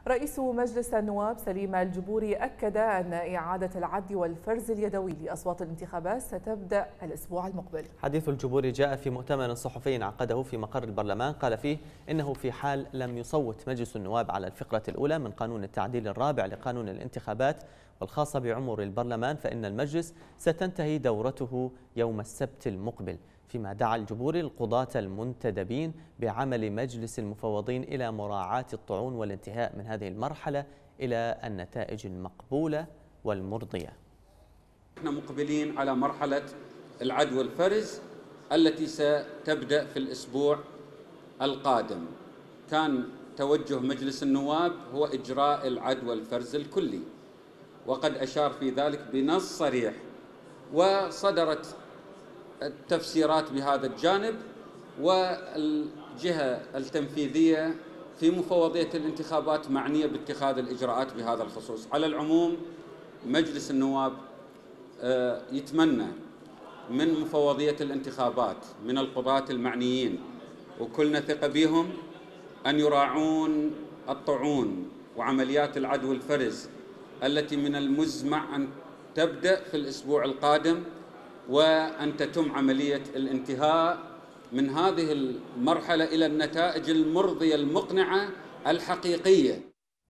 رئيس مجلس النواب سليم الجبوري أكد أن إعادة العد والفرز اليدوي لأصوات الانتخابات ستبدأ الأسبوع المقبل. حديث الجبوري جاء في مؤتمر صحفي عقده في مقر البرلمان، قال فيه إنه في حال لم يصوت مجلس النواب على الفقرة الأولى من قانون التعديل الرابع لقانون الانتخابات والخاصة بعمر البرلمان فإن المجلس ستنتهي دورته يوم السبت المقبل، فيما دعا الجبوري القضاة المنتدبين بعمل مجلس المفوضين إلى مراعاة الطعون والانتهاء من هذه المرحلة إلى النتائج المقبولة والمرضية. نحن مقبلين على مرحلة العد والفرز التي ستبدأ في الأسبوع القادم. كان توجه مجلس النواب هو إجراء العد والفرز الكلي، وقد أشار في ذلك بنص صريح، وصدرت التفسيرات بهذا الجانب، والجهة التنفيذية في مفوضية الانتخابات معنية باتخاذ الإجراءات بهذا الخصوص. على العموم مجلس النواب يتمنى من مفوضية الانتخابات من القضاة المعنيين وكلنا ثقة بهم أن يراعون الطعون وعمليات العد والفرز التي من المزمع أن تبدأ في الأسبوع القادم، وأن تتم عملية الانتهاء من هذه المرحلة إلى النتائج المرضية المقنعة الحقيقية.